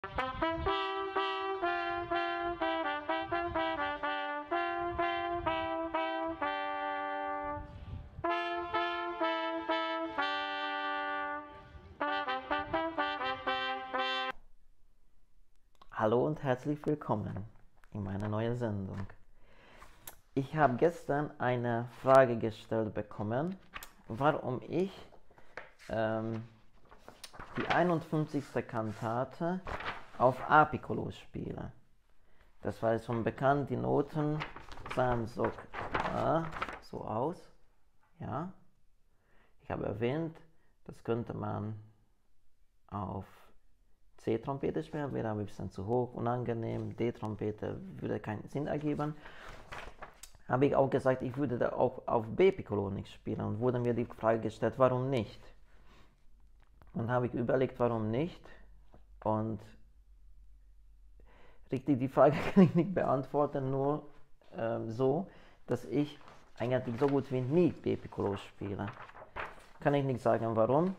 Hallo und herzlich willkommen in meiner neuen Sendung. Ich habe gestern eine Frage gestellt bekommen, warum ich die 51. Kantate auf A-Piccolo spiele. Das war schon bekannt, die Noten sahen so aus. Ja. Ich habe erwähnt, das könnte man auf C-Trompete spielen, wäre ein bisschen zu hoch, unangenehm. D-Trompete würde keinen Sinn ergeben. Habe ich auch gesagt, ich würde da auch auf B-Piccolo nicht spielen und wurde mir die Frage gestellt, warum nicht? Und habe ich überlegt, warum nicht? Und richtig, die Frage kann ich nicht beantworten, nur so, dass ich eigentlich so gut wie nie B-Piccolo spiele. Kann ich nicht sagen, warum.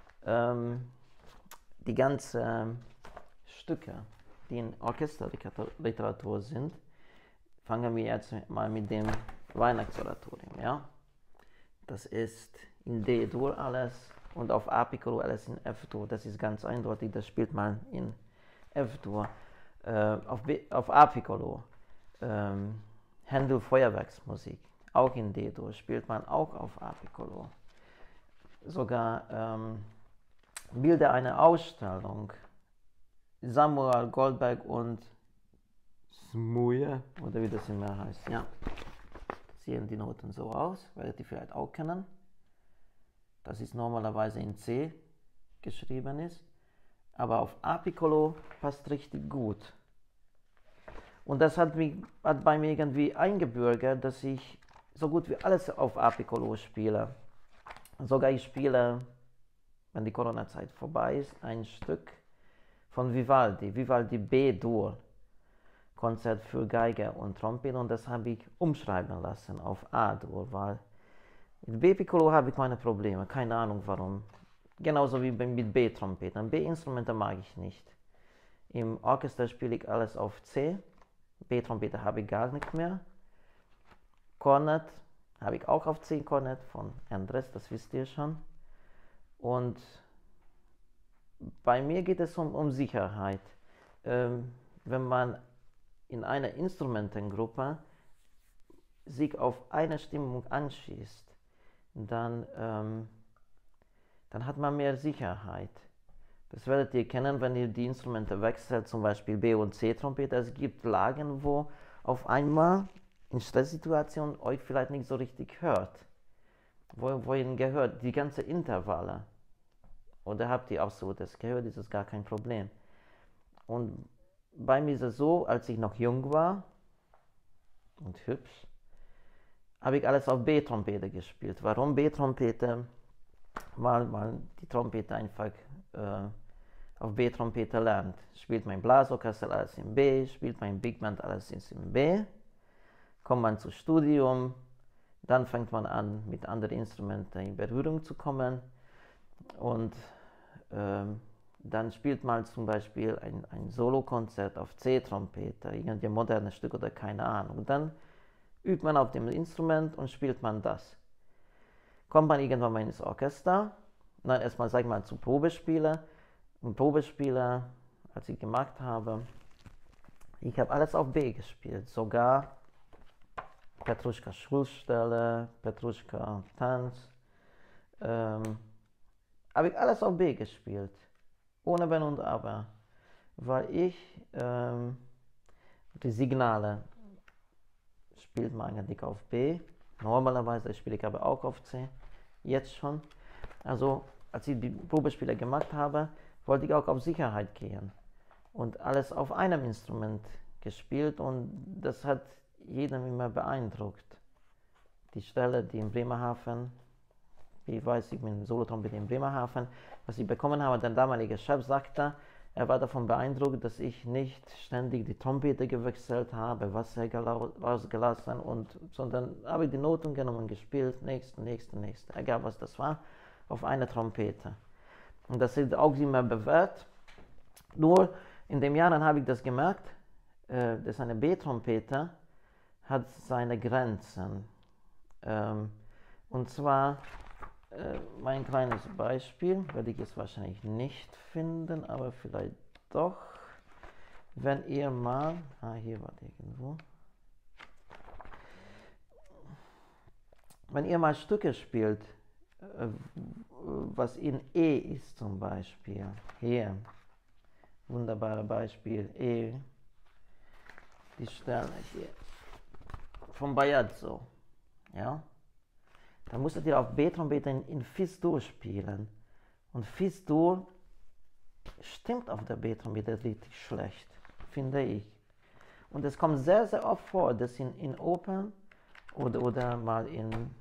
Die ganzen Stücke, die in Orchesterliteratur sind, fangen wir jetzt mal mit dem Weihnachtsoratorium, ja? Das ist in D-Dur alles und auf A-Piccolo alles in F-Dur. Das ist ganz eindeutig, das spielt man in F-Dur. Auf A-Piccolo Händel Feuerwerksmusik, auch in D-Dur, spielt man auch auf A-Piccolo. Sogar Bilder einer Ausstellung, Samuel Goldberg und Smuje, oder wie das immer heißt, ja. Sehen die Noten so aus, werdet ihr vielleicht auch kennen. Das ist normalerweise in C geschrieben ist, aber auf A-Piccolo passt richtig gut. Und das hat bei mir irgendwie eingebürgert, dass ich so gut wie alles auf A-Piccolo spiele. Sogar ich spiele, wenn die Corona-Zeit vorbei ist, ein Stück von Vivaldi B-Dur, Konzert für Geige und Trompete, und das habe ich umschreiben lassen auf A-Dur, weil mit B-Piccolo habe ich meine Probleme, keine Ahnung warum. Genauso wie mit B-Trompeten. B-Instrumente mag ich nicht. Im Orchester spiele ich alles auf C, B-Trompete habe ich gar nicht mehr. Kornet habe ich auch auf C, Kornet von Endres, das wisst ihr schon. Und bei mir geht es um Sicherheit. Wenn man in einer Instrumentengruppe sich auf eine Stimmung anschließt, dann hat man mehr Sicherheit. Das werdet ihr kennen, wenn ihr die Instrumente wechselt, zum Beispiel B- und C-Trompete. Es gibt Lagen, wo auf einmal in Stresssituationen euch vielleicht nicht so richtig hört. Wo ihr gehört, die ganzen Intervalle. Oder habt ihr auch so das gehört, ist es gar kein Problem. Und bei mir ist es so, als ich noch jung war und hübsch, habe ich alles auf B-Trompete gespielt. Warum B-Trompete? Weil die Trompete einfach auf B-Trompete lernt. Spielt mein Blasorchester alles in B, spielt mein Big Band alles in B, kommt man zum Studium, dann fängt man an, mit anderen Instrumenten in Berührung zu kommen, und dann spielt man zum Beispiel ein Solokonzert auf C-Trompete, irgendein modernes Stück oder keine Ahnung. Und dann übt man auf dem Instrument und spielt man das. Kommt man irgendwann mal ins Orchester, nein, erstmal sag ich mal zu Probespiele. Und Probespiele, als ich gemacht habe, ich habe alles auf B gespielt, sogar Petruschka Schulstelle, Petruschka Tanz, habe ich alles auf B gespielt, ohne Wenn und Aber, weil ich die Signale spielt man eigentlich auf B, normalerweise spiele ich aber auch auf C, jetzt schon. Also als ich die Probespiele gemacht habe, wollte ich auch auf Sicherheit gehen und alles auf einem Instrument gespielt, und das hat jeden immer beeindruckt. Die Stelle, die in Bremerhaven, ich weiß, ich bin Solotrompete in Bremerhaven, was ich bekommen habe, der damalige Chef sagte, er war davon beeindruckt, dass ich nicht ständig die Trompete gewechselt habe, Wasser rausgelassen, sondern habe ich die Noten genommen, gespielt, nächste, egal was das war, auf eine Trompete. Und das ist auch immer bewährt. Nur In den Jahren habe ich das gemerkt, dass eine B-Trompete hat seine Grenzen. Und zwar, mein kleines Beispiel, werde ich es wahrscheinlich nicht finden, aber vielleicht doch. Wenn ihr mal, hier war irgendwo. Wenn ihr mal Stücke spielt, was in E ist zum Beispiel, hier, wunderbares Beispiel, E, die Sterne hier, vom Bajazzo, ja, dann musstet ihr auf B-Trompete in Fis-Dur spielen. Und Fis-Dur stimmt auf der B-Trompete richtig schlecht, finde ich. Und es kommt sehr, sehr oft vor, dass in Opern oder mal in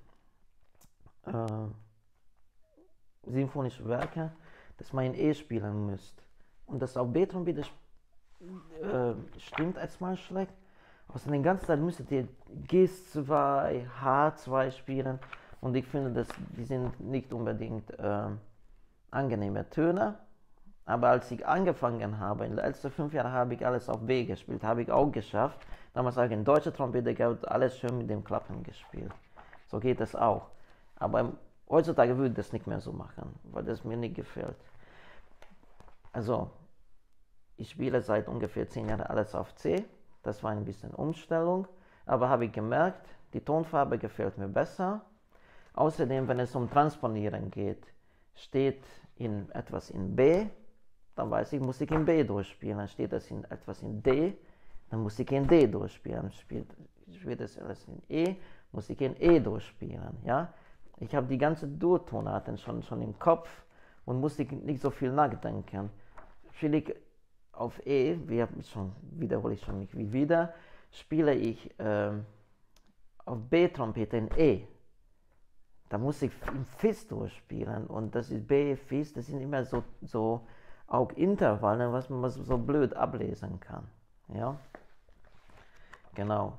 sinfonische Werke, dass man in E spielen müsst. Und das auf B-Trompete stimmt erstmal schlecht. Außer den ganzen Zeit müsstet ihr G2, H2 spielen. Und ich finde, die sind nicht unbedingt angenehme Töne. Aber als ich angefangen habe, in den letzten 5 Jahren habe ich alles auf B gespielt. Habe ich auch geschafft. Damals habe ich in deutscher Trompete gehabt, alles schön mit dem Klappen gespielt. So geht es auch. Aber heutzutage würde ich das nicht mehr so machen, weil das mir nicht gefällt. Also, ich spiele seit ungefähr 10 Jahren alles auf C. Das war ein bisschen Umstellung. Aber habe ich gemerkt, die Tonfarbe gefällt mir besser. Außerdem, wenn es um Transponieren geht, steht etwas in B, dann weiß ich, muss ich in B durchspielen. Dann steht etwas in D, dann muss ich in D durchspielen. Spielt es alles in E, muss ich in E durchspielen. Ja? Ich habe die ganzen Dur-Tonarten schon im Kopf und muss nicht so viel nachdenken. Spiele ich auf E, wiederhole ich schon nicht wie wieder, spiele ich auf B-Trompete in E. Da muss ich im Fis durchspielen und das ist B, Fis, das sind immer so auch Intervalle, was man so blöd ablesen kann. Ja? Genau.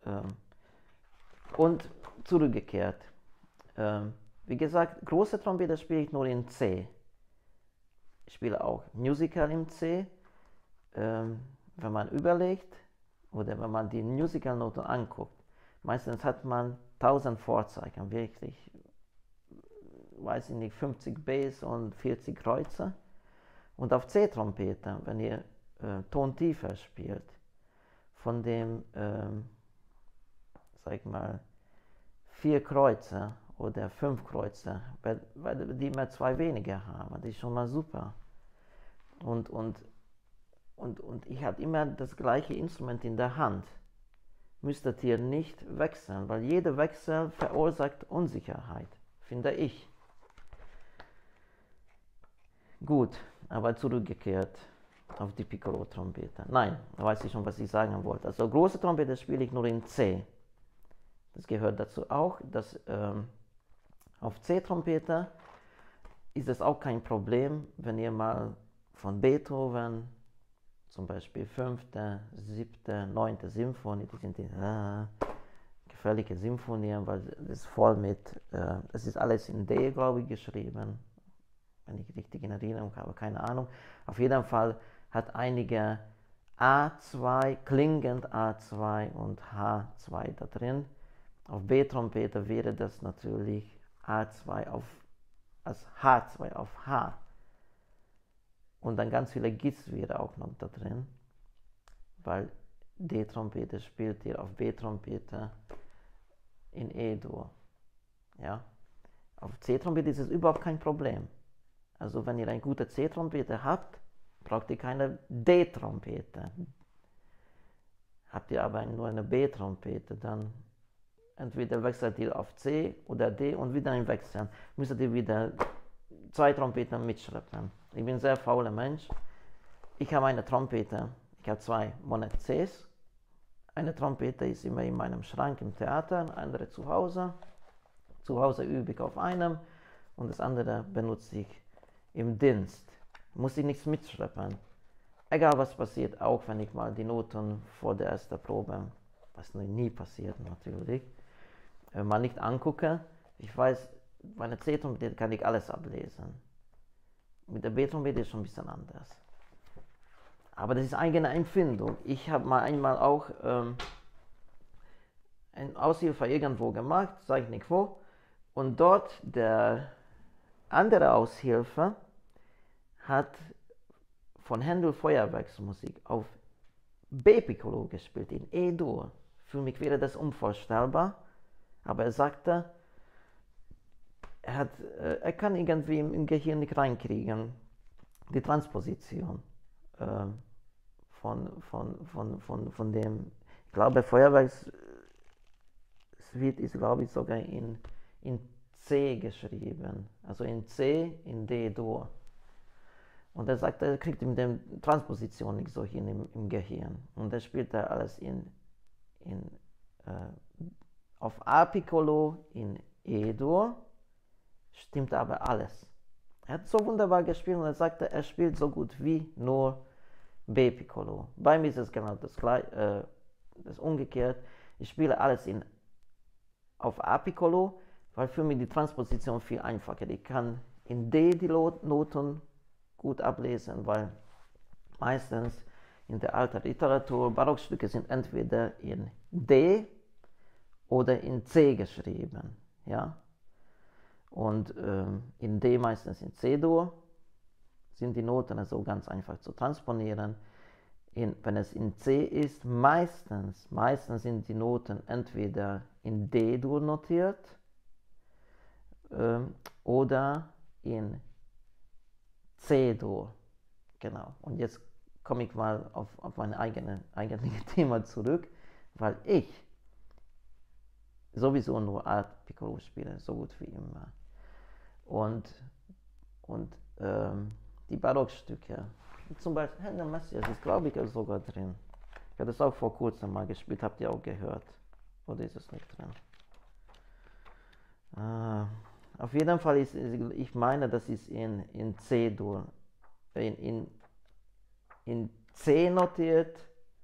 Und zurückgekehrt. Wie gesagt, große Trompete spiele ich nur in C. Ich spiele auch Musical in C. Wenn man überlegt oder wenn man die Musical-Noten anguckt, meistens hat man 1000 Vorzeichen, wirklich, weiß ich nicht, 50 Bass und 40 Kreuze. Und auf C-Trompete, wenn ihr Tontiefer spielt, von dem, sag ich mal, 4 Kreuze oder 5 Kreuze, weil die immer 2 weniger haben, das ist schon mal super. Und ich habe immer das gleiche Instrument in der Hand. Müsstet ihr nicht wechseln, weil jeder Wechsel verursacht Unsicherheit, finde ich. Gut, aber zurückgekehrt auf die Piccolo-Trompete. Nein, da weiß ich schon, was ich sagen wollte. Also große Trompete spiele ich nur in C. Das gehört dazu auch, dass auf C-Trompete ist es auch kein Problem, wenn ihr mal von Beethoven, zum Beispiel 5., 7., 9. Symphonie, die sind die gefährliche Symphonien, weil das ist voll mit, das ist alles in D, glaube ich, geschrieben, wenn ich richtig in Erinnerung habe, keine Ahnung. Auf jeden Fall hat einige A2, klingend A2 und H2 da drin. Auf B-Trompete wäre das natürlich A2 als H2 auf H. Und dann ganz viele Gis wäre auch noch da drin, weil D-Trompete spielt ihr auf B-Trompete in E-Dur. Ja? Auf C-Trompete ist es überhaupt kein Problem. Also wenn ihr eine gute C-Trompete habt, braucht ihr keine D-Trompete. Habt ihr aber nur eine B-Trompete, dann entweder wechselt ihr auf C oder D und wieder ein Wechseln. Müsstet ihr wieder 2 Trompeten mitschleppen. Ich bin ein sehr fauler Mensch. Ich habe eine Trompete. Ich habe 2 Monet Cs. Eine Trompete ist immer in meinem Schrank im Theater, eine andere zu Hause. Zu Hause übe ich auf einem und das andere benutze ich im Dienst. Muss ich nichts mitschleppen. Egal was passiert, auch wenn ich mal die Noten vor der ersten Probe, was nie passiert natürlich, mal nicht angucke. Ich weiß, bei einer C-Trompete kann ich alles ablesen. Mit der B-Trompete ist schon ein bisschen anders. Aber das ist eigene Empfindung. Ich habe mal einmal auch eine Aushilfe irgendwo gemacht, sage ich nicht wo, und dort der andere Aushilfe hat von Händel Feuerwerksmusik auf B-Piccolo gespielt, in E-Dur. Für mich wäre das unvorstellbar, aber er sagte, er kann irgendwie im Gehirn nicht reinkriegen, die Transposition von dem, ich glaube, Feuerwerkssuite ist, glaube ich, sogar in C geschrieben, also in C, in D-Dur. Und er sagt, er kriegt mit der Transposition nicht so hin im Gehirn. Und er spielt da alles auf A-Piccolo in E-Dur, stimmt aber alles. Er hat so wunderbar gespielt und er sagte, er spielt so gut wie nur B-Piccolo. Bei mir ist es genau das umgekehrt. Ich spiele alles auf A-Piccolo, weil für mich die Transposition viel einfacher ist. Ich kann in D die Noten gut ablesen, weil meistens in der alten Literatur Barockstücke sind entweder in D oder in C geschrieben. Ja? Und in D meistens in C-Dur sind die Noten also ganz einfach zu transponieren. Wenn es in C ist, meistens sind die Noten entweder in D-Dur notiert oder in C-Dur. Genau. Und jetzt komme ich mal auf mein eigentliches Thema zurück, weil ich sowieso nur A-Piccolo spiele, so gut wie immer. Und die Barockstücke, zum Beispiel Händel Messias ist, glaube ich, sogar drin. Ich habe das auch vor kurzem mal gespielt, habt ihr auch gehört. Oder ist es nicht drin? Auf jeden Fall ich meine, das ist in C-Dur, in C notiert,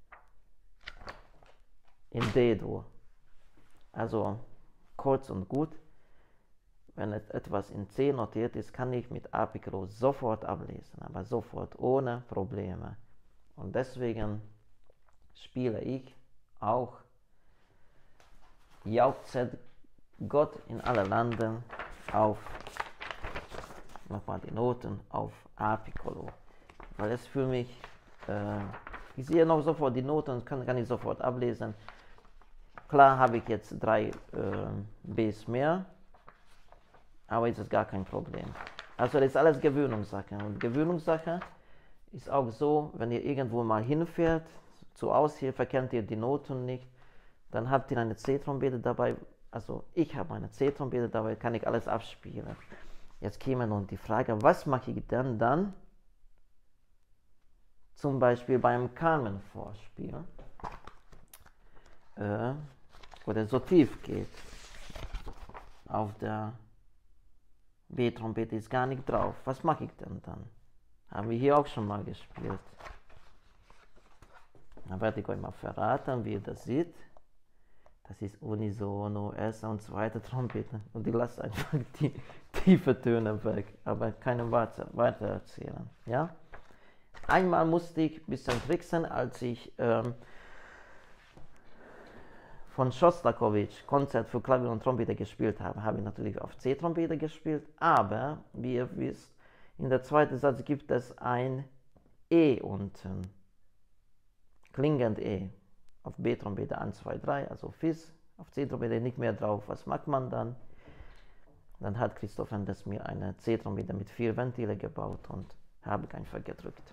in D-Dur. Also kurz und gut, wenn etwas in C notiert ist, kann ich mit A-Piccolo sofort ablesen, aber sofort, ohne Probleme. Und deswegen spiele ich auch Jauchzet Gott in alle Landen auf, nochmal die Noten, auf A-Piccolo. Weil es für mich, ich sehe noch sofort die Noten und kann ich sofort ablesen. Klar habe ich jetzt 3 Bs mehr, aber ist es gar kein Problem. Also das ist alles Gewöhnungssache. Und Gewöhnungssache ist auch so, wenn ihr irgendwo mal hinfährt, zur Aushilfe kennt ihr die Noten nicht, dann habt ihr eine C-Trompete dabei, also ich habe eine C-Trompete dabei, kann ich alles abspielen. Jetzt käme nun die Frage, was mache ich denn dann, zum Beispiel beim Carmen-Vorspiel, oder so tief geht, auf der B-Trompete ist gar nicht drauf. Was mache ich denn dann? Haben wir hier auch schon mal gespielt. Dann werde ich euch mal verraten, wie ihr das seht. Das ist unisono, erste und zweite Trompete. Und ich lasse einfach die tiefen Töne weg, aber keine weiter erzählen. Ja? Einmal musste ich ein bisschen tricksen, als ich von Schostakowitsch Konzert für Klavier und Trompete gespielt habe, habe ich natürlich auf C-Trompete gespielt, aber wie ihr wisst, in der zweiten Satz gibt es ein E unten, klingend E, auf B-Trompete 1, 2, 3, also Fis, auf C-Trompete nicht mehr drauf. Was macht man dann? Dann hat Christoph Enders mir eine C-Trompete mit 4 Ventile gebaut und habe ich einfach gedrückt.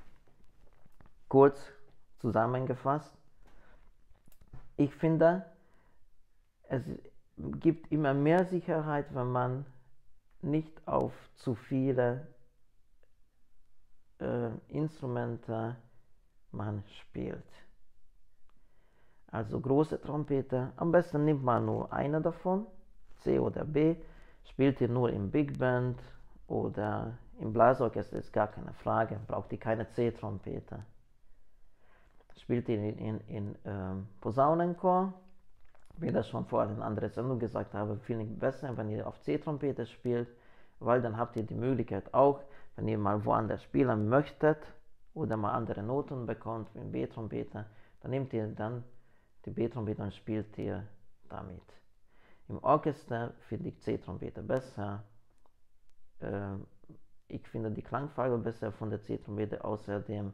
Kurz zusammengefasst, ich finde, es gibt immer mehr Sicherheit, wenn man nicht auf zu viele Instrumente man spielt. Also große Trompete, am besten nimmt man nur eine davon, C oder B, spielt ihr nur im Big Band oder im Blasorchester, ist gar keine Frage, braucht ihr keine C-Trompete. Spielt ihr in Posaunenchor, wie ich das schon vorher in anderer Sendung gesagt habe, finde ich besser, wenn ihr auf C-Trompete spielt, weil dann habt ihr die Möglichkeit auch, wenn ihr mal woanders spielen möchtet oder mal andere Noten bekommt, wie ein B-Trompete, dann nehmt ihr dann die B-Trompete und spielt ihr damit. Im Orchester finde ich C-Trompete besser. Ich finde die Klangfarbe besser von der C-Trompete, außerdem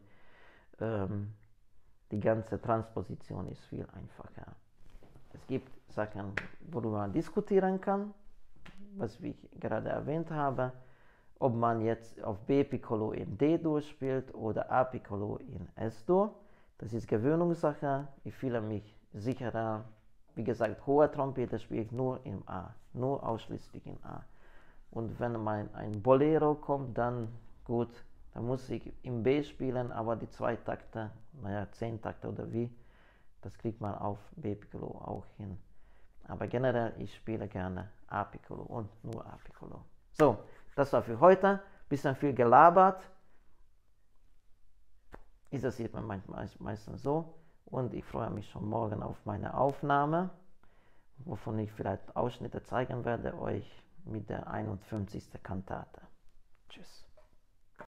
die ganze Transposition ist viel einfacher. Es gibt Sachen, worüber man diskutieren kann, was ich gerade erwähnt habe, ob man jetzt auf B-Piccolo in D-Dur spielt oder A-Piccolo in S-Dur. Das ist Gewöhnungssache. Ich fühle mich sicherer. Wie gesagt, hohe Trompete spiele ich nur im A, nur ausschließlich in A. Und wenn ein Bolero kommt, dann gut, dann muss ich im B spielen, aber die 2 Takte, 10 Takte oder wie, das kriegt man auf B-Piccolo auch hin. Aber generell, ich spiele gerne A-Piccolo und nur A-Piccolo. So, das war für heute. Bisschen viel gelabert. Ist das jetzt meistens so. Und ich freue mich schon morgen auf meine Aufnahme, wovon ich vielleicht Ausschnitte zeigen werde euch mit der 51. Kantate. Tschüss.